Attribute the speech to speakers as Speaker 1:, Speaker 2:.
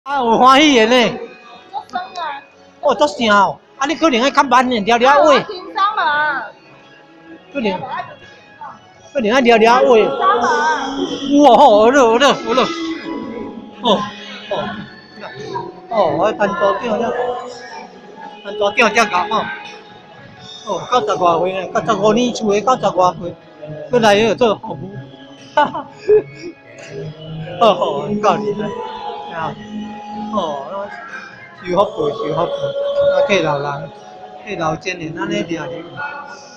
Speaker 1: 啊，有欢喜的呢。
Speaker 2: 做生啊！
Speaker 1: 哦，足声哦。啊，你可能爱较慢呢，聊聊话。
Speaker 2: 轻松嘛。
Speaker 1: 可能爱聊聊话。
Speaker 2: 轻松嘛。
Speaker 1: 哇吼，好了。哦哦哦，我摊桌顶了，摊桌顶才搞吼。哦，90外岁呢，95年厝的90外岁，要来迄个做服务。哈哈。哦，够厉害。啊，哦，修福报，啊，替老人，替老前人安尼掠哩。